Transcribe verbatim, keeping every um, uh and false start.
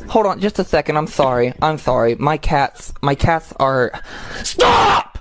Hold on just a second. I'm sorry. I'm sorry. My cats, my cats are... Stop!